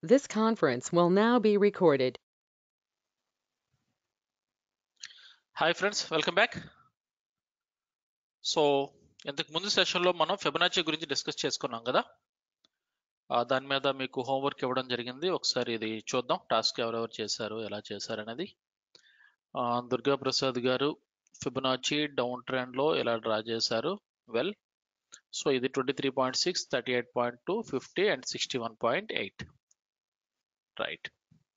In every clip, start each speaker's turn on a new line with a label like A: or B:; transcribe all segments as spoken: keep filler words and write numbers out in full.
A: This conference will now be recorded.
B: Hi friends, welcome back. So ఇంతకు ముందు సెషన్లో మనం ఫిబొనాచి గురించి డిస్కస్ చేసుకున్నాం కదా. ఆ, దాని మీద మీకు హోంవర్క్ ఇవ్వడం జరిగింది. ఒకసారి ఇది చూద్దాం, టాస్క్ ఎవరెవరు చేశారు, ఎలా చేశారు అనేది. ఆ, దుర్గా ప్రసాద్ గారు ఫిబొనాచి డౌన్ ట్రెండ్లో ఎలా డ్రా చేశారు. వెల్, సో ఇది twenty three point six thirty eight point two fifty and sixty one point eight right.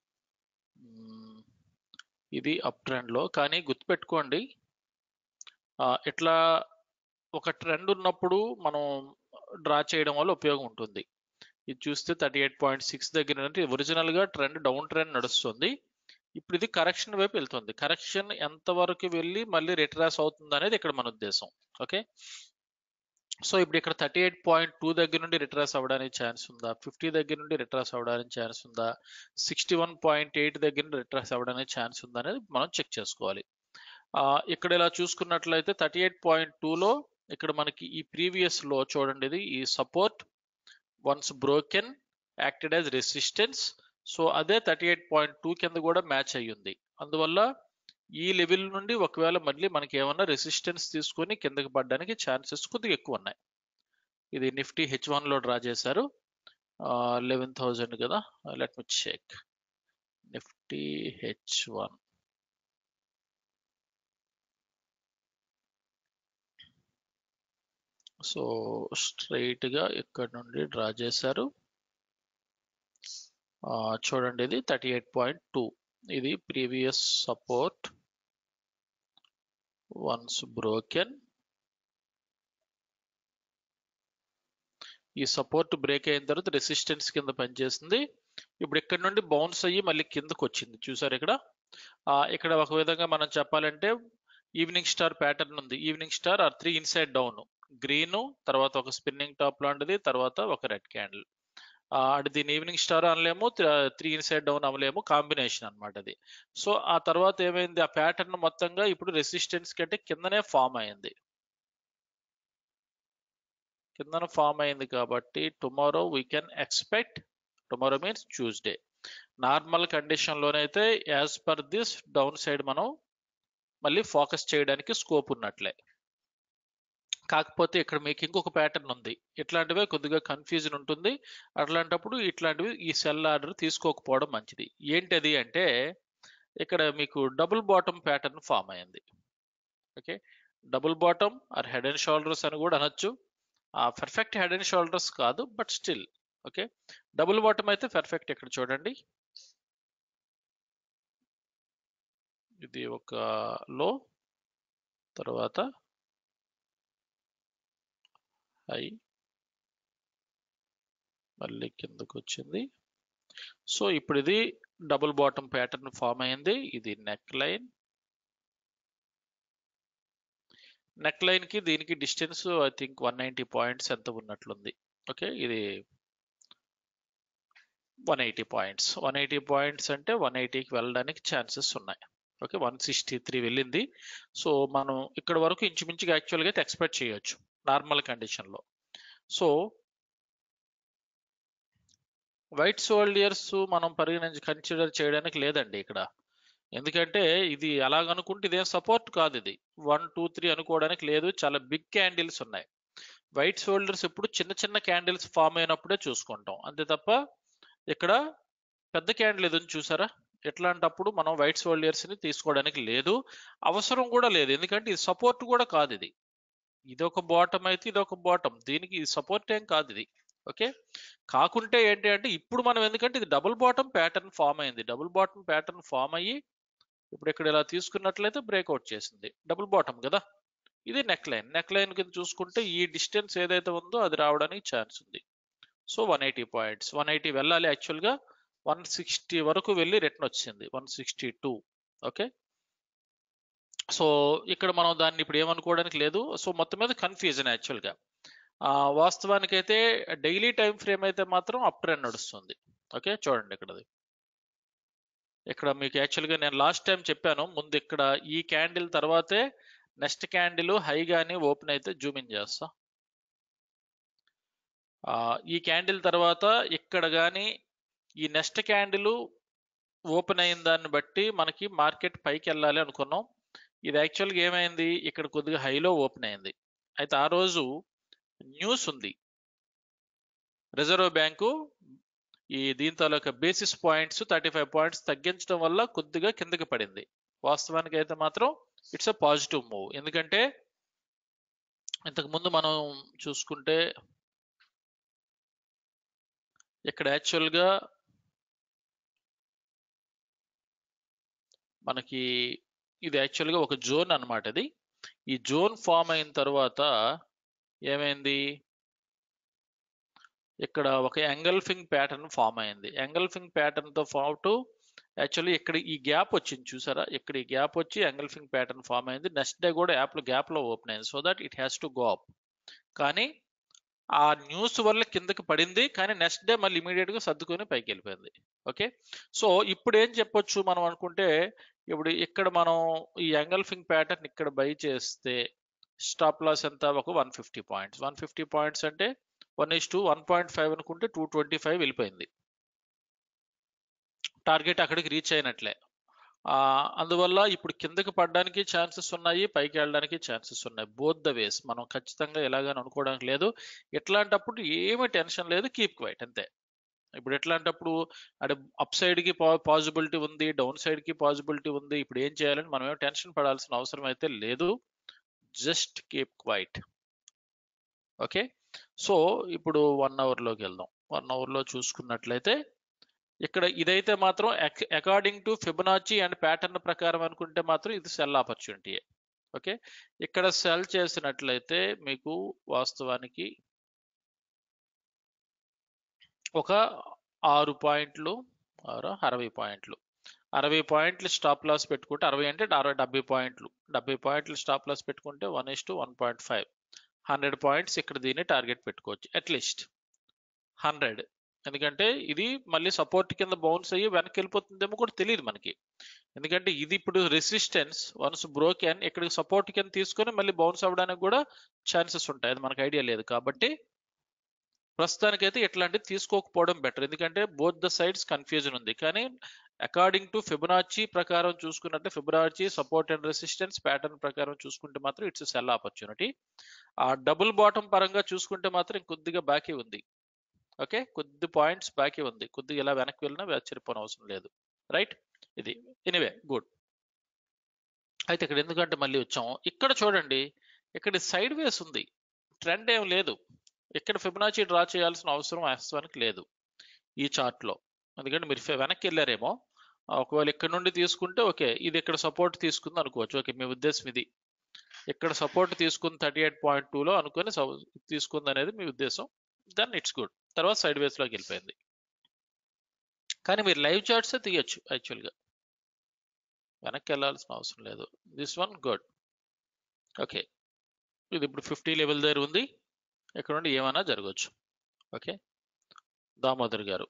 B: ఇది అప్ ట్రెండ్లో, కానీ గుర్తుపెట్టుకోండి, ఆ, ఇట్లా ఒక ట్రెండ్ ఉన్నప్పుడు మనం డ్రా చేయడం వల్ల ఉపయోగం ఉంటుంది. ఇది చూస్తే థర్టీ ఎయిట్ పాయింట్ సిక్స్ దగ్గర అంటే ఒరిజినల్ గా ట్రెండ్ డౌన్ ట్రెండ్ నడుస్తుంది. ఇప్పుడు ఇది కరెక్షన్ వైపు వెళ్తుంది. కరెక్షన్ ఎంత వరకు వెళ్ళి మళ్ళీ రిట్రాస్ అవుతుంది అనేది ఇక్కడ మన ఉద్దేశం. ఓకే, సో ఇప్పుడు ఇక్కడ థర్టీ ఎయిట్ పాయింట్ టూ దగ్గర నుండి రిట్రాస్ అవ్వడానికి ఛాన్స్ ఉందా, ఫిఫ్టీ దగ్గర నుండి రిట్రాస్ అవ్వడానికి ఛాన్స్ ఉందా, సిక్స్టీ వన్ పాయింట్ ఎయిట్ దగ్గర నుండి రిట్రాస్ అవ్వడానికి ఛాన్స్ ఉందా అనేది మనం చెక్ చేసుకోవాలి. ఆ, ఇక్కడ ఇలా చూసుకున్నట్లయితే థర్టీ ఎయిట్ పాయింట్ టూలో ఇక్కడ మనకి ఈ ప్రీవియస్ లో చూడండి, ఇది ఈ support once broken acted as resistance. So అదే థర్టీ ఎయిట్ పాయింట్ టూ కింద కూడా మ్యాచ్ అయ్యింది. అందువల్ల ఈ లెవెల్ నుండి ఒకవేళ మళ్ళీ మనకి ఏమన్నా రెసిస్టెన్స్ తీసుకొని కిందకి పడడానికి ఛాన్సెస్ కొద్దిగా ఎక్కువ ఉన్నాయి. ఇది నిఫ్టీ హెచ్ వన్ లో డ్రా చేశారు, లెవెన్ థౌజండ్ కదా. Let me check Nifty H one. So straight గా ఇక్కడ నుండి డ్రా చేశారు. చూడండి, ఇది థర్టీ ఎయిట్ పాయింట్ టూ, ఇది ప్రీవియస్ సపోర్ట్ వన్స్ బ్రోకెన్. ఈ సపోర్ట్ బ్రేక్ అయిన తర్వాత రెసిస్టెన్స్ కింద పనిచేస్తుంది. ఇప్పుడు ఇక్కడ నుండి బౌన్స్ అయ్యి మళ్ళీ కిందకు వచ్చింది, చూసారు ఇక్కడ. ఇక్కడ ఒక విధంగా మనం చెప్పాలంటే ఈవినింగ్ స్టార్ ప్యాటర్న్ ఉంది. Evening star or three inside down, green, తర్వాత ఒక స్పిన్నింగ్ టాప్ లాంటిది, తర్వాత ఒక రెడ్ క్యాండిల్. అంటే దీని ఈవినింగ్ స్టార్ అనలేము, త్రీ ఇన్సైడ్ డౌన్ అనలేము, కాంబినేషన్ అనమాట అది. సో ఆ తర్వాత ఏమైంది, ఆ ప్యాటర్న్ మొత్తంగా ఇప్పుడు రెసిస్టెన్స్ కంటే కిందనే ఫామ్ అయింది. కిందన ఫామ్ అయింది కాబట్టి tomorrow we can expect, tomorrow means Tuesday, normal condition లోనైతే as per this down side మనం మళ్ళీ ఫోకస్ చేయడానికి స్కోప్ ఉన్నట్లే. కాకపోతే ఇక్కడ మీకు ఇంకొక ప్యాటర్న్ ఉంది, ఇట్లాంటివే కొద్దిగా కన్ఫ్యూజన్ ఉంటుంది. అట్లాంటప్పుడు ఇట్లాంటివి ఈ సెల్ ఆర్డర్ తీసుకోకపోవడం మంచిది. ఏంటది అంటే ఇక్కడ మీకు డబుల్ బాటమ్ ప్యాటర్న్ ఫామ్ అయింది. Okay, double bottom or head and shoulders అని కూడా అనొచ్చు. పర్ఫెక్ట్ హెడ్ అండ్ షోల్డర్స్ కాదు, but still okay, double bottom అయితే పర్ఫెక్ట్. ఇక్కడ చూడండి, ఇది ఒక లో, తర్వాత హై, మళ్ళీ కిందకు వచ్చింది. సో ఇప్పుడు ఇది డబుల్ బాటమ్ ప్యాటర్న్ ఫామ్ అయింది. ఇది నెక్ లైన్, నెక్ లైన్ కి దీనికి distance I think one ninety points ఎంత ఉన్నట్లుంది. ఓకే, ఇది one eighty points, one eighty points అంటే వన్ ఎయిటీకి వెళ్ళడానికి ఛాన్సెస్ ఉన్నాయి. ఓకే, వన్ సిక్స్టీ త్రీ వెళ్ళింది. సో మనం ఇక్కడ వరకు ఇంచుమించుగా యాక్చువల్గా అయితే ఎక్స్పెక్ట్ చేయొచ్చు నార్మల్ కండిషన్లో. సో వైట్ సోల్డియర్స్ మనం పరిగణించి కన్సిడర్ చేయడానికి లేదండి ఇక్కడ. ఎందుకంటే ఇది అలాగనుకుంటే ఇదేం సపోర్ట్ కాదు, ఇది వన్ టూ త్రీ అనుకోవడానికి లేదు. చాలా బిగ్ క్యాండిల్స్ ఉన్నాయి. వైట్ షోల్డర్స్ ఎప్పుడు చిన్న చిన్న క్యాండిల్స్ ఫామ్ అయినప్పుడే చూసుకుంటాం, అంతే తప్ప ఇక్కడ పెద్ద క్యాండిల్ ఏదని చూసారా. ఎట్లాంటప్పుడు మనం వైట్ షోల్డర్స్ ని తీసుకోవడానికి లేదు, అవసరం కూడా లేదు. ఎందుకంటే ఇది సపోర్ట్ కూడా కాదు, ఇది ఇది ఒక బాటమ్ అయితే ఇది ఒక బాటమ్, దీనికి ఇది సపోర్ట్ ఏం కాదు ఇది. ఓకే, కాకుంటే ఏంటి అంటే ఇప్పుడు మనం, ఎందుకంటే ఇది డబుల్ బాటమ్ ప్యాటర్న్ ఫామ్ అయింది, డబుల్ బాటమ్ ప్యాటర్న్ ఫామ్ అయ్యి ఇప్పుడు ఇక్కడ ఇలా తీసుకున్నట్లయితే బ్రేక్అవుట్ చేసింది, డబుల్ బాటమ్ కదా. ఇది నెక్ లైన్, నెక్ లైన్ కింద చూసుకుంటే ఈ డిస్టెన్స్ ఏదైతే ఉందో అది రావడానికి ఛాన్స్ ఉంది. So one eighty points, one eighty వెళ్ళాలి, యాక్చువల్గా వన్ సిక్స్టీ వరకు వెళ్ళి రిటర్న్ వచ్చింది, one sixty two. Okay, so ఇక్కడ మనం దాన్ని ఇప్పుడు ఏమనుకోవడానికి లేదు. సో మొత్తం మీద కన్ఫ్యూజన్ యాక్చువల్గా. వాస్తవానికి అయితే డైలీ టైం ఫ్రేమ్ అయితే మాత్రం అప్ ట్రెండ్ నడుస్తుంది. ఓకే, చూడండి ఇక్కడది. ఇక్కడ మీకు యాక్చువల్గా నేను లాస్ట్ టైం చెప్పాను, ముందు ఇక్కడ ఈ క్యాండిల్ తర్వాతే నెక్స్ట్ క్యాండిల్ హై గాని ఓపెన్ అయితే జూమ్ ఇన్ చేస్తా. ఈ క్యాండిల్ తర్వాత ఇక్కడ కానీ ఈ నెక్స్ట్ క్యాండిల్ ఓపెన్ అయిన దాన్ని బట్టి మనకి మార్కెట్ పైకి వెళ్ళాలి అనుకున్నాం. ఇది యాక్చువల్గా ఏమైంది, ఇక్కడ కొద్దిగా హైలో ఓపెన్ అయింది. అయితే ఆ రోజు న్యూస్ ఉంది, రిజర్వ్ బ్యాంకు ఈ దీంతో basis points thirty five points తగ్గించడం వల్ల కొద్దిగా కిందకి పడింది. వాస్తవానికి అయితే మాత్రం ఇట్స్ అ పాజిటివ్ మూవ్. ఎందుకంటే ఇంతకు ముందు మనం చూసుకుంటే ఇక్కడ యాక్చువల్గా మనకి ఇది యాక్చువల్గా ఒక జోన్ అన్నమాట. ఇది ఈ జోన్ ఫామ్ అయిన తర్వాత ఏమైంది, ఇక్కడ ఒక ఎంగల్ఫింగ్ ప్యాటర్న్ ఫామ్ అయింది. ఎంగల్ఫింగ్ ప్యాటర్న్ తో ఫామ్ టు యాక్చువల్లీ ఇక్కడ ఈ గ్యాప్ వచ్చింది చూసారా, ఇక్కడ ఈ గ్యాప్ వచ్చి ఎంగల్ఫింగ్ ప్యాటర్న్ ఫామ్ అయింది. నెక్స్ట్ డే కూడా యాప్ గ్యాప్ లో ఓపెన్ అయింది. So that it has to go up. కానీ ఆ న్యూస్ వల్ల కిందకి పడింది, కానీ నెక్స్ట్ డే మళ్ళీ ఇమీడియట్ గా సర్దుకొని పైకి వెళ్ళిపోయింది. ఓకే, సో ఇప్పుడు ఏం చెప్పొచ్చు మనం అనుకుంటే, ఇప్పుడు ఇక్కడ మనం ఈ ఎంగల్ఫింగ్ ప్యాటర్న్ ఇక్కడ బై చేస్తే స్టాప్ లాస్ ఎంత, ఒక one fifty points. One fifty points అంటే one is to one point five అనుకుంటే టూ ట్వంటీ ఫైవ్ వెళ్ళిపోయింది. టార్గెట్ అక్కడికి రీచ్ అయినట్లే. ఆ అందువల్ల ఇప్పుడు కిందకి పడడానికి ఛాన్సెస్ ఉన్నాయి, పైకి వెళ్ళడానికి ఛాన్సెస్ ఉన్నాయి. Both the ways. మనం ఖచ్చితంగా ఎలాగని అనుకోవడానికి లేదు. ఎట్లాంటప్పుడు ఏమీ టెన్షన్ లేదు, కీప్ క్వైట్ అంతే. ఇప్పుడు ఎట్లాంటప్పుడు అంటే అప్ సైడ్ కి పాసిబిలిటీ ఉంది, డౌన్ సైడ్ కి పాసిబిలిటీ ఉంది. ఇప్పుడు ఏం చేయాలని మనం ఏం టెన్షన్ పడాల్సిన అవసరం అయితే లేదు. Just keep quiet. Okay, so ఇప్పుడు వన్ అవర్ లోకి వెళ్దాం. వన్ అవర్ లో చూసుకున్నట్లయితే ఇక్కడ ఇదైతే మాత్రం according to Fibonacci and pattern ప్రకారం అనుకుంటే మాత్రం ఇది సెల్ ఆపర్చునిటీ. ఓకే, ఇక్కడ సెల్ చేసినట్లయితే మీకు వాస్తవానికి ఒక ఆరు పాయింట్లు ఆరు అరవై పాయింట్లు అరవై పాయింట్లు స్టాప్ లాస్ పెట్టుకుంటే, అరవై అంటే అరవై డెబ్బై పాయింట్లు డెబ్బై పాయింట్లు స్టాప్ లాస్ పెట్టుకుంటే one is to one point five hundred points ఇక్కడ దీన్ని టార్గెట్ పెట్టుకోవచ్చు అట్లీస్ట్ హండ్రెడ్. ఎందుకంటే ఇది మళ్ళీ సపోర్ట్ కింద బౌన్స్ అయ్యి వెనక్కి వెళ్ళిపోతుందేమో కూడా తెలియదు మనకి. ఎందుకంటే ఇది ఇప్పుడు రెసిస్టెన్స్ వన్స్ బ్రోకెన్ ఇక్కడికి సపోర్ట్ కింద తీసుకొని మళ్ళీ బౌన్స్ అవ్వడానికి కూడా ఛాన్సెస్ ఉంటాయి. అది మనకు ఐడియా లేదు కాబట్టి ప్రస్తుతానికైతే ఇట్లాంటివి తీసుకోకపోవడం బెటర్. ఎందుకంటే బోత్ ద సైడ్స్ కన్ఫ్యూజన్ ఉంది. కానీ అకార్డింగ్ టు ఫిబొనాచి ప్రకారం చూసుకున్నట్టే Fibonacci support and resistance pattern ప్రకారం చూసుకుంటే మాత్రం ఇట్స్ సెల్ ఆపర్చునిటీ. ఆ డబుల్ బాటమ్ పరంగా చూసుకుంటే మాత్రం కొద్దిగా బాకీ ఉంది. ఓకే, కొద్ది పాయింట్స్ బాకీ ఉంది. కొద్దిగా ఇలా వెనక్కి వెళ్ళినా ఆశ్చర్యపోని అవసరం లేదు. రైట్, ఇది ఎనీవే గుడ్. అయితే ఇక్కడ ఎందుకంటే మళ్ళీ వచ్చాము, ఇక్కడ చూడండి, ఇక్కడ సైడ్ వేస్ ఉంది, ట్రెండ్ ఏం లేదు. ఇక్కడ ఫిబొనాచి డ్రా చేయాల్సిన అవసరం వాస్తవానికి లేదు ఈ చార్ట్ లో. ఎందుకంటే మీరు వెనక్కి వెళ్ళారేమో, ఒకవేళ ఇక్కడ నుండి తీసుకుంటే ఓకే, ఇది ఇక్కడ సపోర్ట్ తీసుకుంది అనుకోవచ్చు. ఓకే, మీ ఉద్దేశం ఇది, ఇక్కడ సపోర్ట్ తీసుకుంది థర్టీ ఎయిట్ పాయింట్ టూ లో అనుకుని తీసుకుంది అనేది మీ ఉద్దేశం. Then it's good. తర్వాత సైడ్ వేస్ లోకి వెళ్ళిపోయింది. కానీ మీరు లైవ్ చార్ట్స్ తీయచ్చు యాక్చువల్గా, వెనక్కి వెళ్ళాల్సిన అవసరం లేదు. This one good. ఓకే, ఇది ఇప్పుడు ఫిఫ్టీ లెవెల్ దగ్గర ఉంది, ఇక్కడ నుండి ఏమైనా జరగవచ్చు. ఓకే, దామోదర్ గారు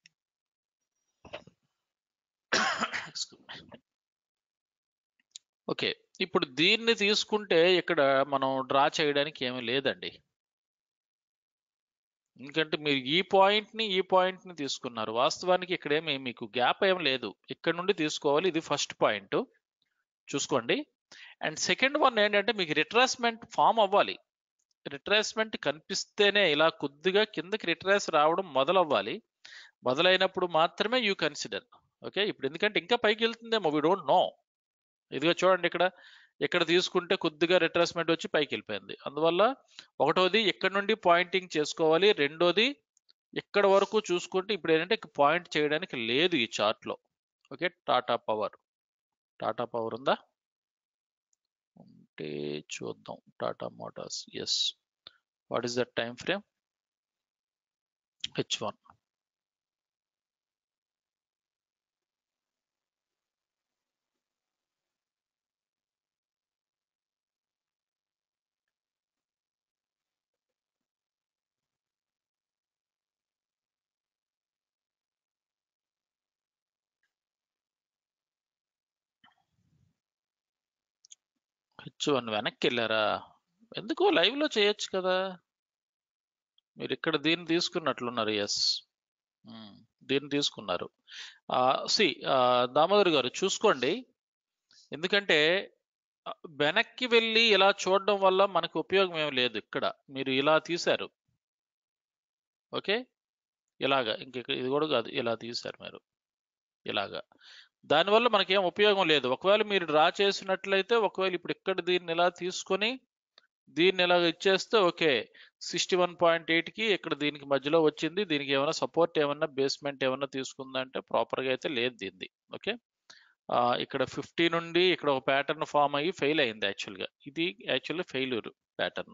B: ఓకే, ఇప్పుడు దీన్ని తీసుకుంటే ఇక్కడ మనం డ్రా చేయడానికి ఏమీ లేదండి. ఎందుకంటే మీరు ఈ పాయింట్ ని ఈ పాయింట్ ని తీసుకున్నారు. వాస్తవానికి ఇక్కడ ఏమి మీకు గ్యాప్ ఏం లేదు, ఇక్కడ నుండి తీసుకోవాలి. ఇది ఫస్ట్ పాయింట్ చూసుకోండి. అండ్ సెకండ్ వన్ ఏంటంటే మీకు రిట్రేస్మెంట్ ఫామ్ అవ్వాలి. రిట్రేస్మెంట్ కనిపిస్తేనే ఇలా కొద్దిగా కిందకి రిట్రేస్ రావడం మొదలవ్వాలి. మొదలైనప్పుడు మాత్రమే యూ కన్సిడర్. ఓకే, ఇప్పుడు ఎందుకంటే ఇంకా పైకి వెళ్తుందేమో, వీ డోంట్ నో. ఇదిగో చూడండి, ఇక్కడ ఇక్కడ తీసుకుంటే కొద్దిగా రిట్రేస్మెంట్ వచ్చి పైకి వెళ్ళిపోయింది. అందువల్ల ఒకటోది ఇక్కడ నుండి పాయింటింగ్ చేసుకోవాలి, రెండోది ఇక్కడ వరకు చూసుకుంటే ఇప్పుడు ఏంటంటే పాయింట్ చేయడానికి లేదు ఈ చార్ట్ లో. Okay, Tata power Tata power ఉందా అంటే చూద్దాం. Tata motors, yes. What is that time frame? H one. H one వెనక్కి వెళ్ళారా? ఎందుకో లైవ్ లో చేయొచ్చు కదా. మీరు ఇక్కడ దీన్ని తీసుకున్నట్లున్నారు. ఎస్, దీన్ని తీసుకున్నారు. సి దామోదర్ గారు చూసుకోండి, ఎందుకంటే ఆ, వెనక్కి వెళ్ళి ఇలా చూడడం వల్ల మనకు ఉపయోగం ఏం లేదు. ఇక్కడ మీరు ఇలా తీశారు, ఓకే, ఇలాగా, ఇంక ఇది కూడా కాదు, ఇలా తీశారు మీరు ఇలాగా, దానివల్ల మనకేం ఉపయోగం లేదు. ఒకవేళ మీరు డ్రా చేసినట్లయితే, ఒకవేళ ఇప్పుడు ఇక్కడ దీన్ని ఇలా తీసుకొని దీన్ని ఇలా ఇచ్చేస్తే ఓకే, సిక్స్టీ వన్ పాయింట్ ఎయిట్కి ఇక్కడ దీనికి మధ్యలో వచ్చింది, దీనికి ఏమైనా సపోర్ట్ ఏమన్నా బేస్మెంట్ ఏమన్నా తీసుకుందంటే ప్రాపర్గా అయితే లేదు దీన్ని. ఓకే, ఇక్కడ ఫిఫ్టీ నుండి ఇక్కడ ఒక ప్యాటర్న్ ఫామ్ అయ్యి ఫెయిల్ అయింది. యాక్చువల్గా ఇది యాక్చువల్లీ ఫెయిల్యూర్ ప్యాటర్న్,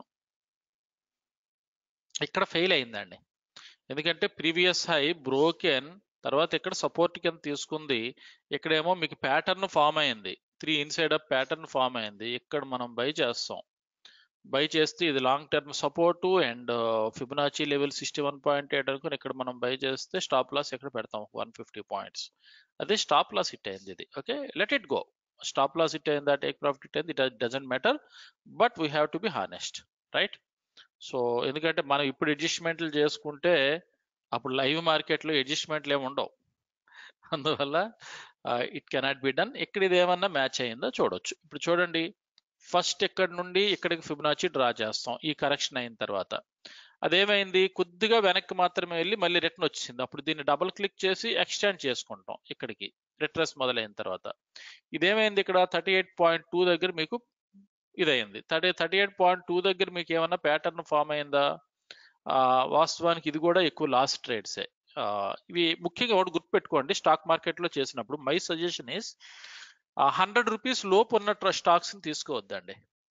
B: ఇక్కడ ఫెయిల్ అయిందండి. ఎందుకంటే ప్రీవియస్ హై బ్రోకెన్ తర్వాత ఇక్కడ సపోర్ట్ కింద తీసుకుంది, ఇక్కడేమో మీకు ప్యాటర్న్ ఫామ్ అయింది, three inside up pattern form అయింది. ఇక్కడ మనం బై చేస్తాం, బై చేస్తే ఇది long term support and Fibonacci level sixty one point eight అనుకుని ఇక్కడ మనం బై చేస్తే స్టాప్ లాస్ ఎక్కడ పెడతాం, వన్ ఫిఫ్టీ పాయింట్స్. అదే స్టాప్ లాస్ హిట్ అయింది ఇది. Okay, let it go. Stop loss hit అయిందా, టేక్ ప్రాఫిట్ హిట్ అయింది, it doesn't matter, but we have to be honest, right? So ఎందుకంటే మనం ఇప్పుడు అడ్జస్ట్మెంట్లు చేసుకుంటే అప్పుడు లైవ్ మార్కెట్లో అడ్జస్ట్మెంట్లు ఏమి ఉండవు, అందువల్ల ఇట్ కెనాట్ బి డన్. ఇక్కడ ఇది ఏమన్నా మ్యాచ్ అయిందో చూడొచ్చు. ఇప్పుడు చూడండి, ఫస్ట్ ఇక్కడ నుండి ఇక్కడికి ఫిబొనాచి డ్రా చేస్తాం ఈ కరెక్షన్ అయిన తర్వాత. అదేమైంది, కొద్దిగా వెనక్కి మాత్రమే వెళ్ళి మళ్ళీ రిటర్న్ వచ్చింది. అప్పుడు దీన్ని డబుల్ క్లిక్ చేసి ఎక్స్టెండ్ చేసుకుంటాం ఇక్కడికి, రిట్రెస్ మొదలైన తర్వాత. ఇదేమైంది, ఇక్కడ థర్టీ ఎయిట్ పాయింట్ టూ దగ్గర మీకు ఇదైంది. Thirty thirty eight point two దగ్గర మీకు ఏమన్నా ప్యాటర్న్ ఫామ్ అయిందా? వాస్తవానికి ఇది కూడా ఎక్కువ లాస్ ట్రేడ్సే. ఇవి ముఖ్యంగా ఒకటి గుర్తుపెట్టుకోండి, స్టాక్ మార్కెట్లో చేసినప్పుడు my suggestion is hundred rupees లోపు ఉన్న స్టాక్స్ ని తీసుకోవద్దండి.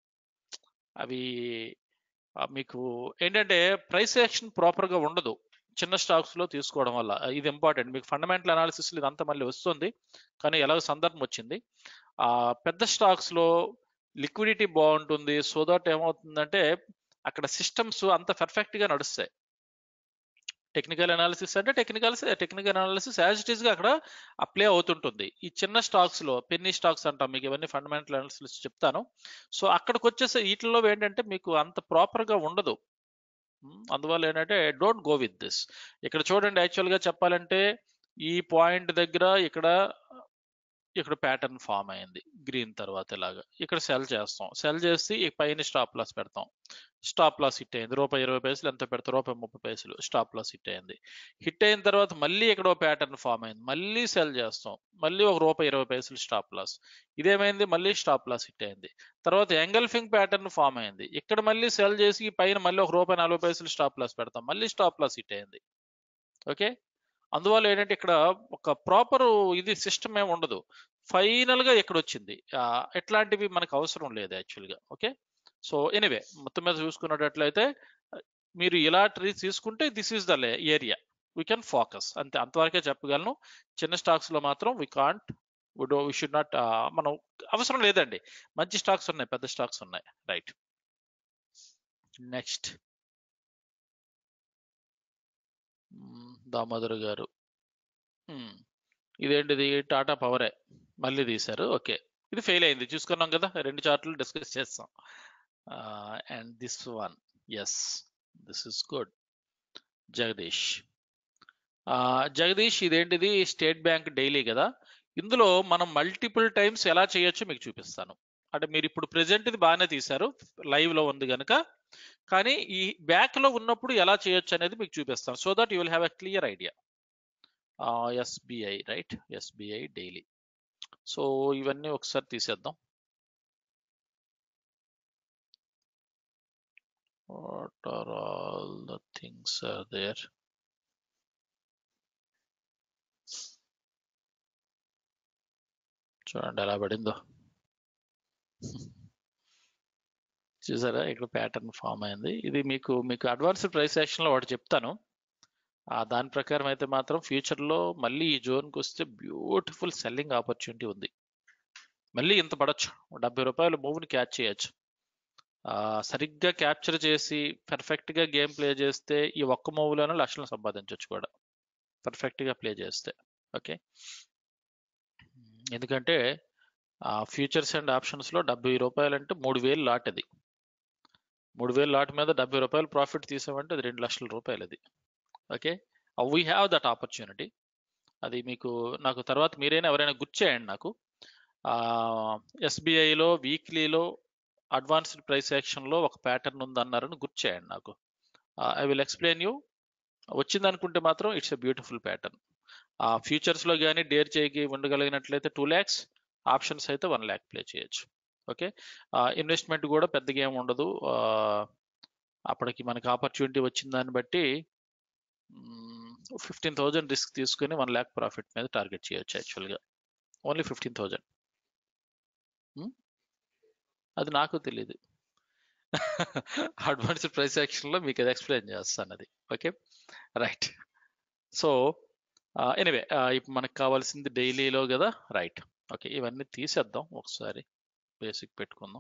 B: అవి మీకు ఏంటంటే ప్రైస్ యాక్షన్ ప్రాపర్ గా ఉండదు చిన్న స్టాక్స్ లో తీసుకోవడం వల్ల. ఇది ఇంపార్టెంట్, మీకు ఫండమెంటల్ అనాలిసిస్ ఇదంతా మళ్ళీ వస్తుంది, కానీ ఎలాగో సందర్భం వచ్చింది. ఆ పెద్ద స్టాక్స్ లో లిక్విడిటీ బాగుంటుంది, సో దట్ ఏమవుతుందంటే అక్కడ సిస్టమ్స్ అంత పర్ఫెక్ట్ గా నడుస్తాయి. టెక్నికల్ అనాలిసిస్ అంటే technical technical analysis as it is గా అక్కడ అప్లై అవుతుంటుంది. ఈ చిన్న స్టాక్స్ లో పెన్నీ స్టాక్స్ అంటాం, మీకు ఇవన్నీ ఫండమెంటల్ అనాలిసిస్ చెప్తాను. సో అక్కడికి వచ్చేసి వీటిలో ఏంటంటే మీకు అంత ప్రాపర్ గా ఉండదు, అందువల్ల ఏంటంటే డోంట్ గో విత్ దిస్. ఇక్కడ చూడండి, యాక్చువల్ గా చెప్పాలంటే ఈ పాయింట్ దగ్గర ఇక్కడ ఇక్కడ ప్యాటర్న్ ఫామ్ అయింది గ్రీన్ తర్వాత ఇలాగా, ఇక్కడ సెల్ చేస్తాం, సెల్ చేసి ఈ పైన స్టాప్ లాస్ పెడతాం, స్టాప్ లాస్ హిట్ అయింది, రూపాయి ఇరవై పైసలు ఎంత పెడతాం, రూపాయి ముప్పై పైసలు స్టాప్ లాస్ హిట్ అయింది. హిట్ అయిన తర్వాత మళ్ళీ ఇక్కడ ఒక ప్యాటర్న్ ఫామ్ అయింది, మళ్ళీ సెల్ చేస్తాం, మళ్ళీ ఒక రూపాయి ఇరవై పైసలు స్టాప్ లాస్, ఇదేమైంది మళ్ళీ స్టాప్ లాస్ హిట్ అయింది. తర్వాత ఎంగల్ఫింగ్ ప్యాటర్న్ ఫామ్ అయింది, ఇక్కడ మళ్ళీ సెల్ చేసి పైన మళ్ళీ ఒక రూపాయి నలభై పైసలు స్టాప్ లాస్ పెడతాం, మళ్ళీ స్టాప్ లాస్ హిట్ అయింది. ఓకే, అందువల్ల ఏంటంటే ఇక్కడ ఒక ప్రాపర్ ఇది సిస్టమ్ ఏమి ఉండదు. ఫైనల్ గా ఎక్కడ వచ్చింది, ఎట్లాంటివి మనకు అవసరం లేదు యాక్చువల్గా. ఓకే, సో ఎనీవే మొత్తం మీద చూసుకున్నట్లయితే మీరు ఇలా ట్రీ తీసుకుంటే this is the area we can focus, అంతే, అంతవరకే చెప్పగలను. చిన్న స్టాక్స్ లో మాత్రం we can't we should not, మనం అవసరం లేదండి. మంచి స్టాక్స్ ఉన్నాయి, పెద్ద స్టాక్స్ ఉన్నాయి, రైట్? నెక్స్ట్ దామోదర్ గారు, ఇదేంటిది, టాటా పవరే మళ్ళీ తీశారు. ఓకే, ఇది ఫెయిల్ అయింది, చూసుకున్నాం కదా, రెండు చార్ట్లు డిస్కస్ చేస్తాం. And this one, yes this is good. Jagdish, Jagdish ఇదేంటిది, స్టేట్ బ్యాంక్ డైలీ కదా, ఇందులో మనం మల్టిపుల్ టైమ్స్ ఎలా చేయొచ్చో మీకు చూపిస్తాను. అంటే మీరు ఇప్పుడు ప్రెజెంట్ ఇది బాగానే తీశారు, లైవ్ లో ఉంది కనుక, కానీ ఈ బ్యాక్ లో ఉన్నప్పుడు ఎలా చేయొచ్చు అనేది మీకు చూపిస్తాను, so that you will have a clear idea. SBI, right, SBI daily. So ఇవన్నీ ఒకసారి తీసేద్దాం. What are all the things are there? చూడండి ఎలా పడిందో, చూసారా, ఇక్కడ ప్యాటర్న్ ఫామ్ అయింది. ఇది మీకు మీకు అడ్వాన్స్డ్ ప్రైస్ యాక్షన్ లో ఒకటి చెప్తాను, దాని ప్రకారం అయితే మాత్రం ఫ్యూచర్ లో మళ్ళీ ఈ జోన్కి వస్తే బ్యూటిఫుల్ సెల్లింగ్ ఆపర్చునిటీ ఉంది. మళ్ళీ ఇంత పడచ్చు, డెబ్బై రూపాయలు మూవ్ని క్యాచ్ చేయొచ్చు. సరిగ్గా క్యాప్చర్ చేసి పర్ఫెక్ట్ గా గేమ్ ప్లే చేస్తే ఈ ఒక్క మూవ్లోనే లక్షలు సంపాదించవచ్చు కూడా, పర్ఫెక్ట్ గా ప్లే చేస్తే. ఓకే, ఎందుకంటే ఫ్యూచర్స్ అండ్ ఆప్షన్స్ లో డెబ్బై రూపాయలు అంటే మూడు వేలు లాట్, అది మూడు వేలు లాట్ మీద డెబ్బై రూపాయలు ప్రాఫిట్ తీసామంటే అది రెండు లక్షల రూపాయలు అది. Okay, we have that opportunity. అది మీకు నాకు తర్వాత మీరైనా ఎవరైనా గుర్తు చేయండి నాకు. ఎస్బీఐలో వీక్లీలో అడ్వాన్స్డ్ ప్రైస్ యాక్షన్లో ఒక ప్యాటర్న్ ఉందన్నారని గుర్తు చేయండి నాకు. I will explain you. వచ్చింది అనుకుంటే మాత్రం ఇట్స్ ఎ బ్యూటిఫుల్ ప్యాటర్న్. ఆ ఫ్యూచర్స్లో కానీ డేర్ చేయకి ఉండగలిగినట్లయితే టూ ల్యాక్స్, ఆప్షన్స్ అయితే వన్ ల్యాక్ ప్లే చేయొచ్చు. ఓకే, ఇన్వెస్ట్మెంట్ కూడా పెద్దగా ఏమి ఉండదు. అప్పటికి మనకి ఆపర్చునిటీ వచ్చిన దాన్ని బట్టి ఫిఫ్టీన్ థౌజండ్ రిస్క్ తీసుకుని వన్ ల్యాక్ ప్రాఫిట్ మీద టార్గెట్ చేయొచ్చు. యాక్చువల్గా ఓన్లీ ఫిఫ్టీన్ థౌజండ్. అది నాకు తెలియదు. అడ్వాన్స్డ్ ప్రైస్ యాక్షన్లో మీకు అది ఎక్స్ప్లెయిన్ చేస్తాను అది. Okay, right. సో ఎనీవే ఇప్పుడు మనకు కావాల్సింది డైలీలో కదా, రైట్. ఓకే, ఇవన్నీ తీసేద్దాం ఒకసారి, బేసిక్ పెట్టుకుందాం.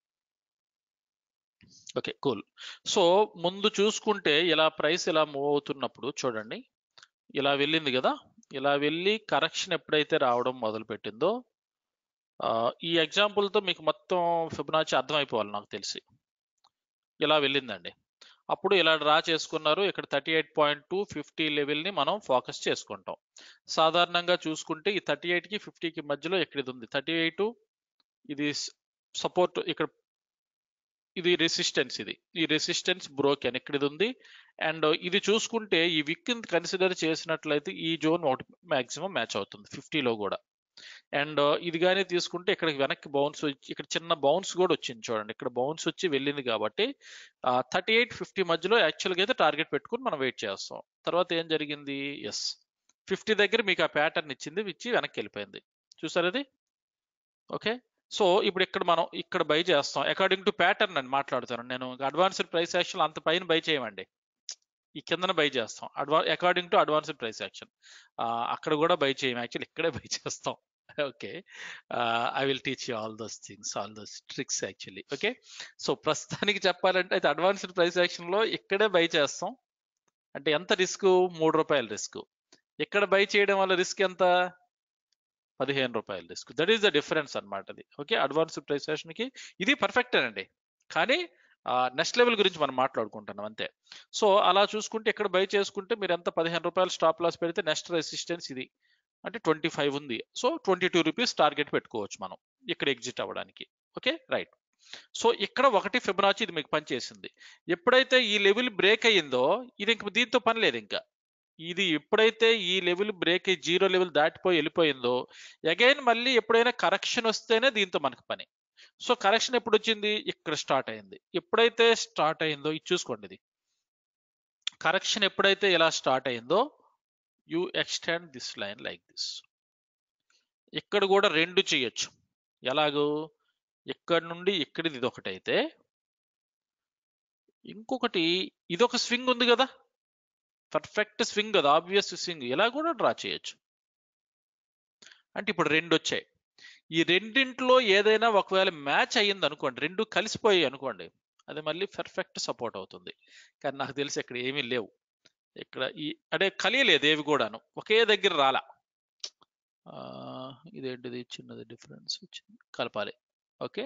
B: Okay, cool. సో ముందు చూసుకుంటే ఇలా ప్రైస్ ఇలా మూవ్ అవుతున్నప్పుడు చూడండి, ఇలా వెళ్ళింది కదా, ఇలా వెళ్ళి కరెక్షన్ ఎప్పుడైతే రావడం మొదలు పెట్టిందో, ఈ ఎగ్జాంపుల్తో మీకు మొత్తం ఫిబొనాచి అర్థమైపోవాలి నాకు తెలిసి. ఇలా వెళ్ళిందండి, అప్పుడు ఇలా డ్రా చేసుకున్నారు. ఇక్కడ thirty eight point two fifty లెవెల్ని మనం ఫోకస్ చేసుకుంటాం. సాధారణంగా చూసుకుంటే ఈ థర్టీ ఎయిట్కి ఫిఫ్టీకి మధ్యలో ఎక్కడ ఇది ఉంది, థర్టీ ఎయిట్ ఇది సపోర్ట్, ఇక్కడ ఇది రెసిస్టెన్స్, ఇది ఈ రెసిస్టెన్స్ బ్రోకెన్ ఇక్కడ ఇది ఉంది. అండ్ ఇది చూసుకుంటే ఈ విక్ కన్సిడర్ చేసినట్లయితే ఈ జోన్ ఒకటి మాక్సిమం మ్యాచ్ అవుతుంది ఫిఫ్టీలో కూడా. అండ్ ఇది కానీ తీసుకుంటే ఇక్కడ వెనక్కి బౌన్స్ వచ్చి ఇక్కడ చిన్న బౌన్స్ కూడా వచ్చింది చూడండి, ఇక్కడ బౌన్స్ వచ్చి వెళ్ళింది. కాబట్టి థర్టీ ఎయిట్ ఫిఫ్టీ మధ్యలో యాక్చువల్గా అయితే టార్గెట్ పెట్టుకుని మనం వెయిట్ చేస్తాం. తర్వాత ఏం జరిగింది, ఎస్ ఫిఫ్టీ దగ్గర మీకు ఆ ప్యాటర్న్ ఇచ్చింది, ఇచ్చి వెనక్కి వెళ్ళిపోయింది. చూసారు అది. ఓకే, సో ఇప్పుడు ఇక్కడ మనం ఇక్కడ బై చేస్తాం అకార్డింగ్ టు ప్యాటర్న్ అని మాట్లాడుతాను నేను. అడ్వాన్స్డ్ ప్రైస్ యాక్షన్ అంత పైన బై చేయమండి, ఈ కిందన బై చేస్తాం అడ్వా according to advanced price action. అక్కడ కూడా బై చేయం, యాక్చువల్ ఇక్కడే బై చేస్తాం. Okay, I will teach you all those things, all those tricks actually. Okay, so ప్రస్తుతానికి చెప్పాలంటే అయితే అడ్వాన్స్డ్ ప్రైస్ యాక్షన్లో ఇక్కడే బై చేస్తాం. అంటే ఎంత రిస్క్, మూడు రూపాయల రిస్క్. ఇక్కడ బై చేయడం వల్ల రిస్క్ ఎంత, పదిహేను రూపాయల risk. That is the difference అనమాట అది. ఓకే, అడ్వాన్స్డ్ ప్రైస్ యాక్షన్కి ఇది పర్ఫెక్ట్ అండి, కానీ నెక్స్ట్ లెవెల్ గురించి మనం మాట్లాడుకుంటున్నాం అంతే. సో అలా చూసుకుంటే ఇక్కడ బై చేసుకుంటే మీరు ఎంత పదిహేను రూపాయలు స్టాప్ లాస్ పెడితే నెక్స్ట్ రెసిస్టెన్స్ ఇది అంటే ట్వంటీ ఫైవ్ ఉంది. So twenty two rupees target పెట్టుకోవచ్చు మనం ఇక్కడ ఎగ్జిట్ అవ్వడానికి. Okay, right. సో ఇక్కడ ఒకటి ఫిబొనాచి ఇది మీకు పనిచేసింది. ఎప్పుడైతే ఈ లెవెల్ బ్రేక్ అయ్యిందో ఇది ఇంక దీంతో పని లేదు. ఇంకా ఇది ఎప్పుడైతే ఈ లెవెల్ బ్రేక్ అయ్యి జీరో లెవెల్ దాటిపోయి వెళ్ళిపోయిందో, అగైన్ మళ్ళీ ఎప్పుడైనా కరెక్షన్ వస్తేనే దీంతో మనకు పని. సో కరెక్షన్ ఎప్పుడు వచ్చింది, ఇక్కడ స్టార్ట్ అయింది. ఎప్పుడైతే స్టార్ట్ అయిందో ఇది చూసుకోండి, ఇది కరెక్షన్ ఎప్పుడైతే ఇలా స్టార్ట్ అయిందో you extend this line like this. ఇక్కడ కూడా రెండు చేయొచ్చు. ఎలాగో ఇక్కడ నుండి ఇక్కడిది ఇది ఒకటైతే, ఇంకొకటి ఇదొక స్వింగ్ ఉంది కదా, పర్ఫెక్ట్ స్వింగ్ కదా, ఆబ్వియస్ స్వింగ్, ఇలా కూడా డ్రా చేయొచ్చు. అంటే ఇప్పుడు రెండు వచ్చాయి, ఈ రెండింట్లో ఏదైనా ఒకవేళ మ్యాచ్ అయ్యింది అనుకోండి, రెండు కలిసిపోయాయి అనుకోండి, అది మళ్ళీ పర్ఫెక్ట్ సపోర్ట్ అవుతుంది. కానీ నాకు తెలిసి ఇక్కడ ఏమీ లేవు, ఇక్కడ ఈ అంటే కలియలేదు ఏవి కూడాను, ఒకే దగ్గర రాలా. ఇదేంటిది చిన్నది డిఫరెన్స్ వచ్చింది, కలపాలి. ఓకే,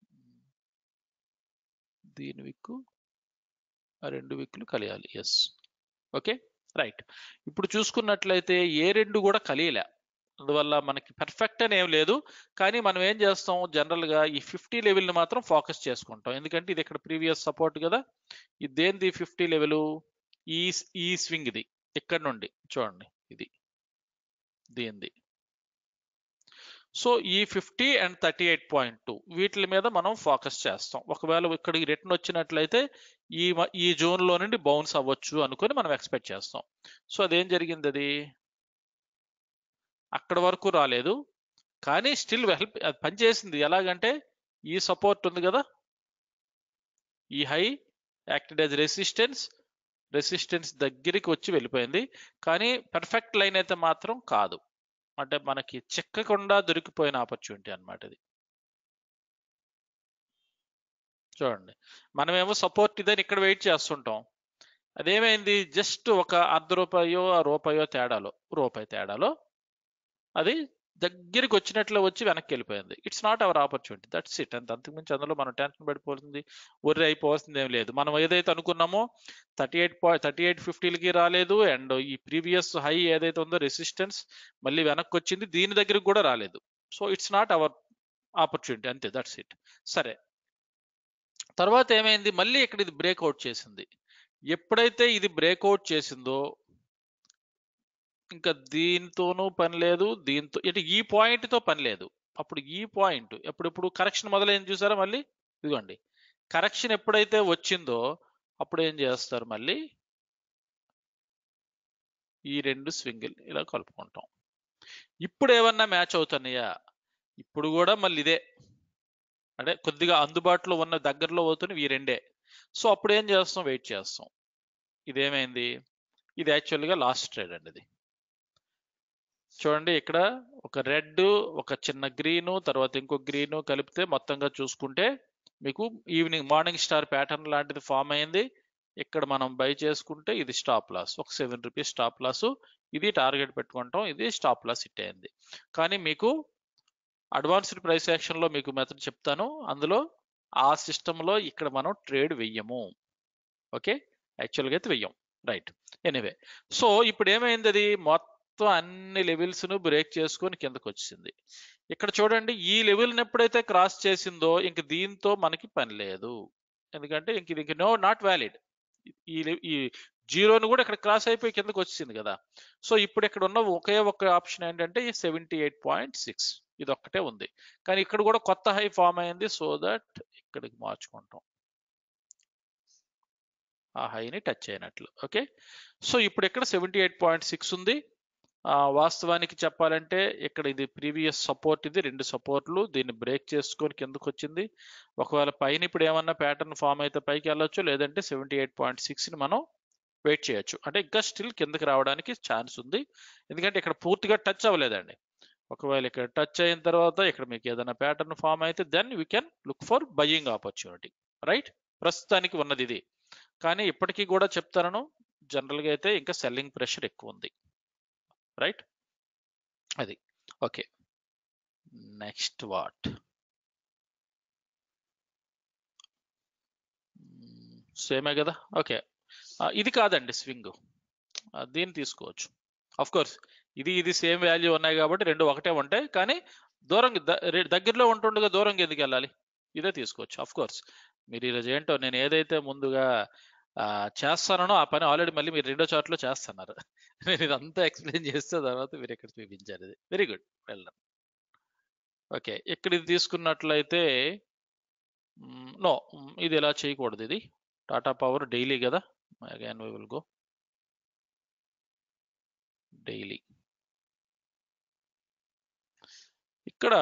B: దీని విక్కు ఆ రెండు విక్కులు కలియాలి. Yes, okay, right. ఇప్పుడు చూసుకున్నట్లయితే ఏ రెండు కూడా కలియలే, అందువల్ల మనకి పర్ఫెక్ట్ అని ఏం లేదు. కానీ మనం ఏం చేస్తాం, జనరల్గా ఈ ఫిఫ్టీ లెవెల్ని మాత్రం ఫోకస్ చేసుకుంటాం, ఎందుకంటే ఇది ఇక్కడ ప్రీవియస్ సపోర్ట్ కదా. ఇది దేనిది ఫిఫ్టీ లెవెల్, ఈ ఈ స్వింగ్ ఇది ఇక్కడ నుండి చూడండి, ఇది దేనిది. సో ఈ fifty and thirty eight point two వీటి మీద మనం ఫోకస్ చేస్తాం. ఒకవేళ ఇక్కడికి రిటర్న్ వచ్చినట్లయితే ఈ ఈ జోన్లో నుండి బౌన్స్ అవ్వచ్చు అనుకొని మనం ఎక్స్పెక్ట్ చేస్తాం. సో అదేం జరిగింది, అది అక్కడ వరకు రాలేదు, కానీ స్టిల్ హెల్ప్ అది పనిచేసింది. ఎలాగంటే ఈ సపోర్ట్ ఉంది కదా, ఈ high acted as resistance, resistance దగ్గరికి వచ్చి వెళ్ళిపోయింది. కానీ పర్ఫెక్ట్ లైన్ అయితే మాత్రం కాదు, అంటే మనకి చెక్కకుండా దొరికిపోయిన ఆపర్చునిటీ అనమాట ఇది. చూడండి, మనమేమో సపోర్ట్ ఇదని ఇక్కడ వెయిట్ చేస్తుంటాం, అదేమైంది జస్ట్ ఒక అర్ధ రూపాయో రూపాయో తేడాలో, రూపాయి తేడాలో అది దగ్గరికి వచ్చినట్లు వచ్చి వెనక్కి వెళ్ళిపోయింది. It's not our opportunity, that's it. అంత అంతకుమించి అందులో మనం టెన్షన్ పడిపోతుంది, worry అయిపోవాల్సింది ఏం లేదు. మనం ఏదైతే అనుకున్నామో thirty eight point thirty eight ఫిఫ్టీలకి రాలేదు, అండ్ ఈ ప్రీవియస్ హై ఏదైతే ఉందో రెసిస్టెన్స్ మళ్ళీ వెనక్కి వచ్చింది, దీని దగ్గరికి కూడా రాలేదు. So it's not our opportunity, అంతే, దట్స్ ఇట్. సరే, తర్వాత ఏమైంది, మళ్ళీ ఇక్కడ ఇది బ్రేక్అవుట్ చేసింది. ఎప్పుడైతే ఇది బ్రేక్అవుట్ చేసిందో ఇంకా దీంతోనూ పని లేదు, దీంతో ఇటు ఈ పాయింట్ తో పని లేదు. అప్పుడు ఈ పాయింట్ ఎప్పుడెప్పుడు కరెక్షన్ మొదలైంది చూసారా, మళ్ళీ ఇదిగోండి కరెక్షన్ ఎప్పుడైతే వచ్చిందో అప్పుడు ఏం చేస్తారు, మళ్ళీ ఈ రెండు స్వింగిల్ ఇలా కలుపుకుంటాం. ఇప్పుడు ఏమన్నా మ్యాచ్ అవుతున్నాయా, ఇప్పుడు కూడా మళ్ళీ ఇదే, అంటే కొద్దిగా అందుబాటులో ఉన్న దగ్గరలో అవుతున్నవి ఈ రెండే. సో అప్పుడు ఏం చేస్తాం, వెయిట్ చేస్తాం. ఇదేమైంది, ఇది యాక్చువల్గా లాస్ట్ ట్రేడ్ అండి. ఇది చూడండి, ఇక్కడ ఒక రెడ్, ఒక చిన్న గ్రీను, తర్వాత ఇంకో గ్రీను కలిపితే మొత్తంగా చూసుకుంటే మీకు ఈవినింగ్ మార్నింగ్ స్టార్ ప్యాటర్న్ లాంటిది ఫామ్ అయింది. ఇక్కడ మనం బై చేసుకుంటే ఇది స్టాప్ లాస్, ఒక సెవెన్ రూపీస్ స్టాప్ లాస్, ఇది టార్గెట్ పెట్టుకుంటాం, ఇది స్టాప్ లాస్ హిట్ అయింది. కానీ మీకు అడ్వాన్స్డ్ ప్రైస్ యాక్షన్ లో మీకు మెథడ్ చెప్తాను, అందులో ఆ సిస్టంలో ఇక్కడ మనం ట్రేడ్ వెయ్యము. ఓకే, యాక్చువల్గా అయితే వెయ్యం, రైట్. ఎనీవే, సో ఇప్పుడు ఏమైంది, అది మొత్తం అన్ని లెవెల్స్ ను బ్రేక్ చేసుకొని కిందకు వచ్చింది. ఇక్కడ చూడండి, ఈ లెవెల్ని ఎప్పుడైతే క్రాస్ చేసిందో ఇంక దీంతో మనకి పని లేదు, ఎందుకంటే ఇంక ఇది నో నాట్ వ్యాలిడ్. ఈ ఈ జీరోను కూడా ఇక్కడ క్రాస్ అయిపోయి కిందకు వచ్చింది కదా. సో ఇప్పుడు ఇక్కడ ఉన్న ఒకే ఒక ఆప్షన్ ఏంటంటే సెవెంటీ ఎయిట్ పాయింట్ సిక్స్, ఇది ఒక్కటే ఉంది. కానీ ఇక్కడ కూడా కొత్త హై ఫామ్ అయింది, సో దట్ ఇక్కడికి మార్చుకుంటాం, ఆ హైని టచ్ అయినట్లు. ఓకే, సో ఇప్పుడు ఇక్కడ సెవెంటీ ఎయిట్ పాయింట్ సిక్స్ ఉంది. వాస్తవానికి చెప్పాలంటే ఇక్కడ ఇది ప్రీవియస్ సపోర్ట్, ఇది రెండు సపోర్ట్లు, దీన్ని బ్రేక్ చేసుకొని కిందకు వచ్చింది. ఒకవేళ పైన ఇప్పుడు ఏమన్నా ప్యాటర్న్ ఫామ్ అయితే పైకి వెళ్ళొచ్చు, లేదంటే సెవెంటీ ఎయిట్ పాయింట్ సిక్స్ని మనం వెయిట్ చేయొచ్చు. అంటే ఇంకా స్టిల్ కిందకి రావడానికి ఛాన్స్ ఉంది, ఎందుకంటే ఇక్కడ పూర్తిగా టచ్ అవ్వలేదండి. ఒకవేళ ఇక్కడ టచ్ అయిన తర్వాత ఇక్కడ మీకు ఏదైనా ప్యాటర్న్ ఫామ్ అయితే then we can look for buying opportunity, right. ప్రస్తుతానికి ఉన్నది ఇది, కానీ ఇప్పటికీ కూడా చెప్తాను, జనరల్గా అయితే ఇంకా సెల్లింగ్ ప్రెషర్ ఎక్కువ ఉంది, రైట్. అది ఓకే. నెక్స్ట్ వాట్, సేమే కదా. ఓకే, ఇది కాదండి స్వింగ్, దీన్ని తీసుకోవచ్చు. అఫ్ కోర్స్ ఇది ఇది సేమ్ వాల్యూ ఉన్నాయి కాబట్టి రెండు ఒకటే ఉంటాయి, కానీ దూరం దగ్గరలో ఉంటుండగా దూరం ఎందుకు వెళ్ళాలి, ఇదే తీసుకోవచ్చు. అఫ్ కోర్స్ మీరు ఈరోజు ఏంటో నేను ఏదైతే ముందుగా చేస్తానో ఆ పని ఆల్రెడీ మళ్ళీ మీరు రెండో చార్ట్లో చేస్తున్నారు. నేను ఇదంతా ఎక్స్ప్లెయిన్ చేస్తే తర్వాత మీరు ఇక్కడ చూపించారు, ఇది very good, well done. Okay, ఇక్కడ ఇది తీసుకున్నట్లయితే నో, ఇది ఎలా చేయకూడదు, ఇది టాటా పవర్ డైలీ కదా. Again we will go daily. ఇక్కడ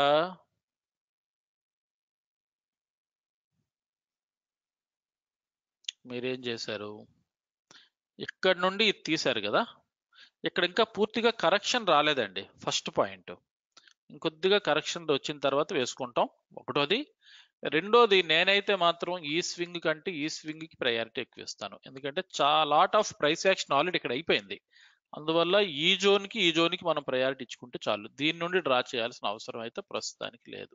B: మీరేం చేశారు, ఇక్కడ నుండి ఇది తీశారు కదా, ఇక్కడ ఇంకా పూర్తిగా కరెక్షన్ రాలేదండి. ఫస్ట్ పాయింట్, ఇంకొద్దిగా కరెక్షన్ వచ్చిన తర్వాత వేసుకుంటాం, ఒకటోది. రెండోది, నేనైతే మాత్రం ఈ స్వింగ్ కంటే ఈ స్వింగ్ కి ప్రయారిటీ ఎక్కువ ఇస్తాను, ఎందుకంటే చాలా lot of price action already ఇక్కడ అయిపోయింది. అందువల్ల ఈ జోన్ కి ఈ జోన్ కి మనం ప్రయారిటీ ఇచ్చుకుంటే చాలు, దీని నుండి డ్రా చేయాల్సిన అవసరం అయితే ప్రస్తుతానికి లేదు.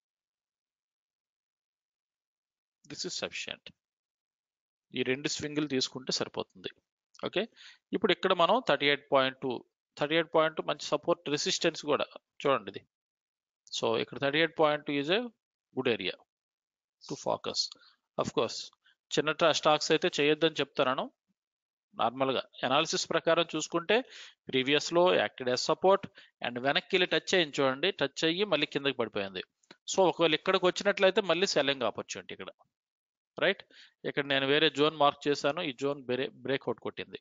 B: దిస్ ఇస్ సఫిషియంట్, ఈ రెండు స్వింగులు తీసుకుంటే సరిపోతుంది. ఓకే, ఇప్పుడు ఇక్కడ మనం thirty eight point two thirty eight point two మంచి సపోర్ట్ రెసిస్టెన్స్ కూడా చూడండి ఇది. సో ఇక్కడ thirty eight point two is a good area to focus. Of course చిన్న స్టాక్స్ అయితే చేయొద్దని చెప్తాను. నార్మల్గా అనాలిసిస్ ప్రకారం చూసుకుంటే ప్రీవియస్ లో యాక్టెడ్ యాజ్ సపోర్ట్, అండ్ వెనక్కి వెళ్ళి టచ్ అయ్యింది చూడండి, టచ్ అయ్యి మళ్ళీ కిందకి పడిపోయింది. సో ఒకవేళ ఇక్కడికి వచ్చినట్లయితే మళ్ళీ సెల్లింగ్ ఆపర్చునిటీ ఇక్కడ, రైట్. ఇక్కడ నేను వేరే జోన్ మార్క్ చేశాను, ఈ జోన్ బ్రే బ్రేక్అవుట్ కొట్టింది,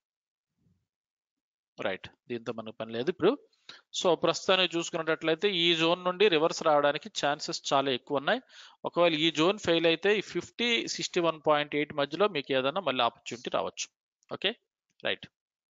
B: రైట్. దీంతో మనకు పని లేదు ఇప్పుడు. సో ప్రస్తుతానికి చూసుకున్నట్లయితే ఈ జోన్ నుండి రివర్స్ రావడానికి ఛాన్సెస్ చాలా ఎక్కువ ఉన్నాయి. ఒకవేళ ఈ జోన్ ఫెయిల్ అయితే ఈ fifty sixty one point eight మధ్యలో మీకు ఏదైనా మళ్ళీ ఆపర్చునిటీ రావచ్చు. Okay, right.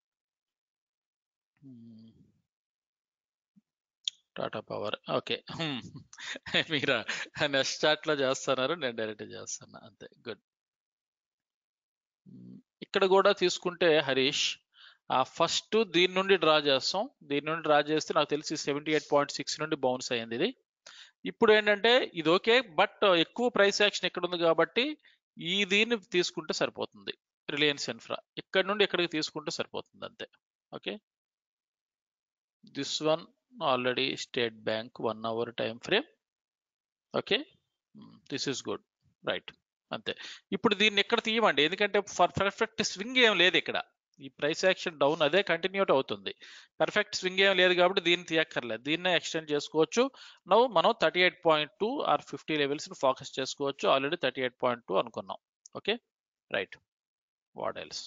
B: Tata power, okay. మీరు నెక్స్ట్ చార్ట్ లో చేస్తున్నారు, నేను డైరెక్ట్ చేస్తున్నా, అంతే. గుడ్. ఇక్కడ కూడా తీసుకుంటే హరీష్, ఆ ఫస్ట్ దీని నుండి డ్రా చేస్తాం. దీని నుండి డ్రా చేస్తే నాకు తెలిసి సెవెంటీ ఎయిట్ పాయింట్ సిక్స్ నుండి బౌన్స్ అయ్యింది ఇది. ఇప్పుడు ఏంటంటే ఇది ఓకే, బట్ ఎక్కువ ప్రైస్ యాక్షన్ ఎక్కడ ఉంది కాబట్టి ఈ దీన్ని తీసుకుంటే సరిపోతుంది. రిలయన్స్ ఇన్ఫ్రా ఇక్కడ నుండి ఎక్కడికి తీసుకుంటే సరిపోతుంది అంతే. Okay, this one already state bank one hour time frame. Okay, this is good, right, అంతే. ఇప్పుడు దీన్ని ఎక్కడ తీయమండి, ఎందుకంటే ఫర్ పర్ఫెక్ట్ స్వింగ్ ఏం లేదు ఇక్కడ. ఈ ప్రైస్ యాక్షన్ డౌన్ అదే కంటిన్యూట్ అవుతుంది. పర్ఫెక్ట్ స్వింగ్ ఏం లేదు కాబట్టి దీన్ని తీయక్కర్లేదు, దీన్నే ఎక్స్టెండ్ చేసుకోవచ్చు. నౌ మనం thirty eight point two or fifty levels focus చేసుకోవచ్చు. Already thirty eight point two అనుకున్నాం. Okay, right. What else?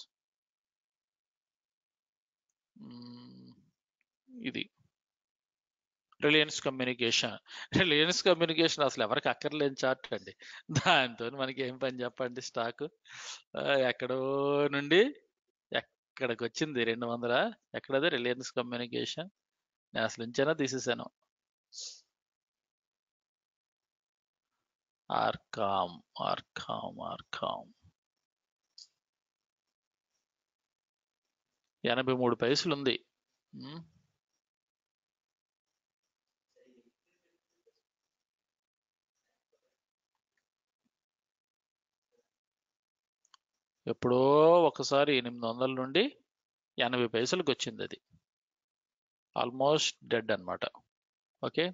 B: ఇది రిలయన్స్ కమ్యూనికేషన్. రిలయన్స్ కమ్యూనికేషన్ అసలు ఎవరికి అక్కర్లేని చార్ట్ అండి. దాంతో మనకి ఏం పని చెప్పండి. స్టాక్ ఎక్కడో నుండి ఎక్కడికి వచ్చింది రెండు వందల ఎక్కడదే రిలయన్స్ కమ్యూనికేషన్. నేను అసలు ఉంచానా తీసేసాను. ఆర్కామ్ ఆర్కామ్ ఆర్కామ్ ఎనభై మూడు పైసలు ఉంది. ఎప్పుడో ఒకసారి ఎనిమిది వందల నుండి ఎనభై పైసలకు వచ్చింది. అది ఆల్మోస్ట్ డెడ్ అన్నమాట. ఓకే,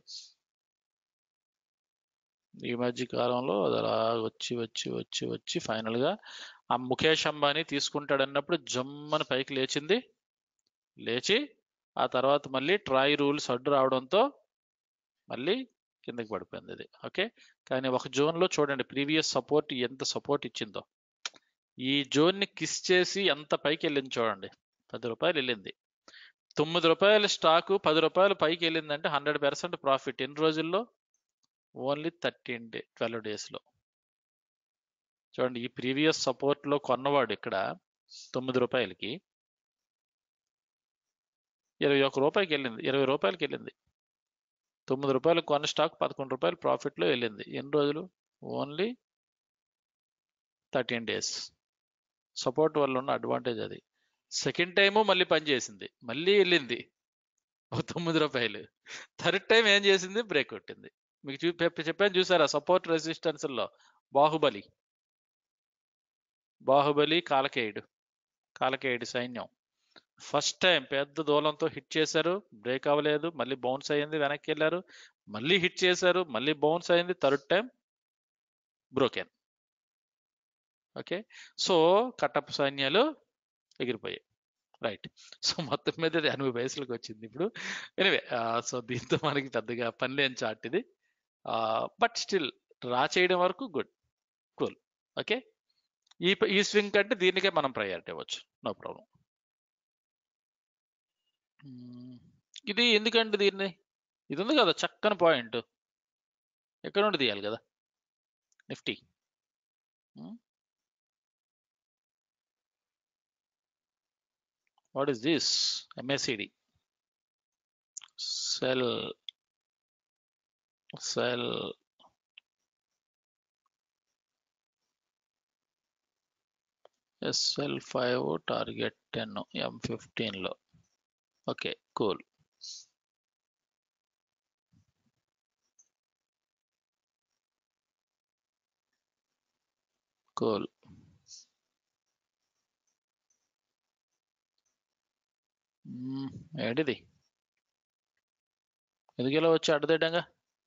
B: ఈ మధ్య కాలంలో అది అలా వచ్చి వచ్చి వచ్చి వచ్చి ఫైనల్గా ఆ ముఖేష్ అంబానీ తీసుకుంటాడన్నప్పుడు జమ్మని పైకి లేచింది. లేచి ఆ తర్వాత మళ్ళీ ట్రాయ్ రూల్స్ అడ్డు రావడంతో మళ్ళీ కిందకి పడిపోయింది ఇది. ఓకే, కానీ ఒక జోన్లో చూడండి ప్రీవియస్ సపోర్ట్ ఎంత సపోర్ట్ ఇచ్చిందో. ఈ జోన్ని కిస్ చేసి ఎంత పైకి వెళ్ళింది చూడండి. పది రూపాయలు వెళ్ళింది. తొమ్మిది రూపాయల స్టాకు పది రూపాయలు పైకి వెళ్ళిందంటే హండ్రెడ్ పర్సెంట్ ప్రాఫిట్. ఎన్ని రోజుల్లో? ఓన్లీ థర్టీన్ డే ట్వెల్వ్ డేస్లో. చూడండి, ఈ ప్రీవియస్ సపోర్ట్లో కొన్నవాడు ఇక్కడ తొమ్మిది రూపాయలకి ఇరవై ఒక్క రూపాయలకి వెళ్ళింది, ఇరవై రూపాయలకి వెళ్ళింది. తొమ్మిది రూపాయలు కొన్న స్టాక్ పదకొండు రూపాయలు ప్రాఫిట్లో వెళ్ళింది. ఎన్ని రోజులు? Only thirteen days. సపోర్ట్ వల్ల ఉన్న అడ్వాంటేజ్ అది. సెకండ్ టైము మళ్ళీ పనిచేసింది, మళ్ళీ వెళ్ళింది తొమ్మిది రూపాయలు. థర్డ్ టైం ఏం చేసింది? బ్రేక్ కొట్టింది. మీకు చూ చెప్పాను చూసారా సపోర్ట్ రెసిస్టెన్స్లో? బాహుబలి బాహుబలి కాలకేయుడు కాలకేయుడు సైన్యం ఫస్ట్ టైం పెద్ద దూలంతో హిట్ చేశారు, బ్రేక్ అవ్వలేదు, మళ్ళీ బౌన్స్ అయ్యింది, వెనక్కి వెళ్ళారు, మళ్ళీ హిట్ చేశారు, మళ్ళీ బౌన్స్ అయింది, third time broken. Okay, so Kattappa సైన్యాలు ఎగిరిపోయాయి. రైట్, సో మొత్తం మీద ఎనభై పైసలకు వచ్చింది ఇప్పుడు. ఎనివే, సో దీంతో మనకి పెద్దగా పని లేని చార్ట్ ఇది. బట్ స్టిల్ డ్రా చేయడం వరకు గుడ్, కూల్. ఓకే, ఈ ఈ స్వింగ్ కంటే దీనికే మనం ప్రయారిటీ ఇవ్వచ్చు, నో ప్రాబ్లం. ఇది ఎందుకంటే దీన్ని ఇది ఉంది కదా చక్కని పాయింట్, ఎక్కడ నుండి తీయాలి కదా Nifty. What is this? MACD sell sell SL five target ten M fifteen లో. Okay, cool. కూల్ ఏంటిది? ఎందుకు ఇలా వచ్చి అడ్డదిడ్డంగా?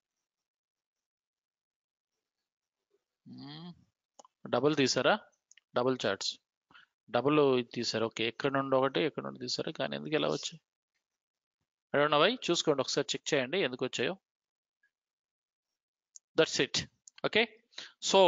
B: డబుల్ తీసారా? డబుల్ చార్ట్స్ డబుల్ తీసారు. ఓకే, ఎక్కడ నుండి ఒకటి ఎక్కడ నుండి తీసారు, కానీ ఎందుకు ఇలా వచ్చాయి? అడగండి అవి చూసుకోండి, ఒకసారి చెక్ చేయండి ఎందుకు వచ్చాయో. That's it. Okay, so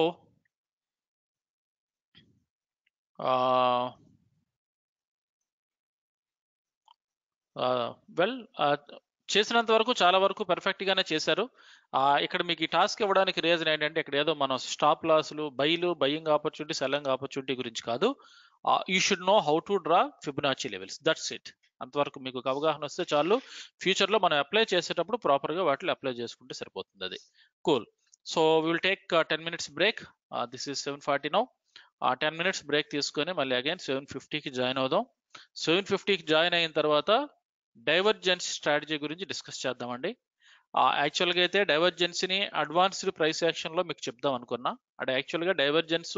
B: well చేసినంత వరకు చాలా వరకు పర్ఫెక్ట్ గానే చేశారు. ఇక్కడ మీకు ఈ టాస్క్ ఇవ్వడానికి రీజన్ ఏంటంటే ఇక్కడ ఏదో మనం స్టాప్ లాస్లు, బైలు, బయింగ్ ఆపర్చునిటీ, సెల్లింగ్ ఆపర్చునిటీ గురించి కాదు. You should know how to draw Fibonacci levels. That's it. అంతవరకు మీకు ఒక అవగాహన వస్తే చాలు. ఫ్యూచర్లో మనం అప్లై చేసేటప్పుడు ప్రాపర్గా వాటిని అప్లై చేసుకుంటే సరిపోతుంది. అది cool. So will take ten minutes break. This is seven forty now. Ten minutes break తీసుకొని మళ్ళీ అగైన్ సెవెన్ ఫిఫ్టీకి జాయిన్ అవుదాం. సెవెన్ ఫిఫ్టీకి జాయిన్ అయిన తర్వాత డైవర్జెన్స్ స్ట్రాటజీ గురించి డిస్కస్ చేద్దామండి. యాక్చువల్గా అయితే డైవర్జెన్స్ని అడ్వాన్స్డ్ ప్రైస్ యాక్షన్లో మీకు చెప్దాం అనుకున్నా. అంటే యాక్చువల్గా డైవర్జెన్స్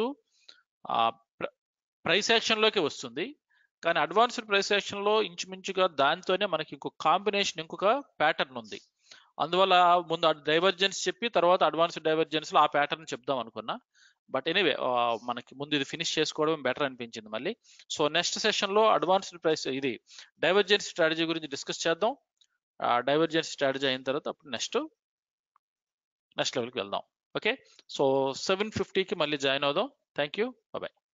B: ప్రైస్ యాక్షన్లోకి వస్తుంది, కానీ అడ్వాన్స్డ్ ప్రైస్ యాక్షన్లో ఇంచుమించుగా దాంతోనే మనకి ఇంకొక కాంబినేషన్, ఇంకొక ప్యాటర్న్ ఉంది. అందువల్ల ముందు డైవర్జెన్స్ చెప్పి తర్వాత అడ్వాన్స్డ్ డైవర్జెన్స్లో ఆ ప్యాటర్న్ చెప్దాం అనుకున్నా. బట్ ఎనీవే మనకి ముందు ఇది ఫినిష్ చేసుకోవడం బెటర్ అనిపించింది మళ్ళీ. సో నెక్స్ట్ సెషన్లో అడ్వాన్స్డ్ ప్రైస్ ఇది డైవర్జెన్స్ స్ట్రాటజీ గురించి డిస్కస్ చేద్దాం. డైవర్జెన్స్ స్ట్రాటజీ అయిన తర్వాత అప్పుడు నెక్స్ట్ నెక్స్ట్ లెవెల్కి వెళ్దాం. ఓకే, సో సెవెన్ ఫిఫ్టీకి మళ్ళీ జాయిన్ అవుదాం. Thank you, bye.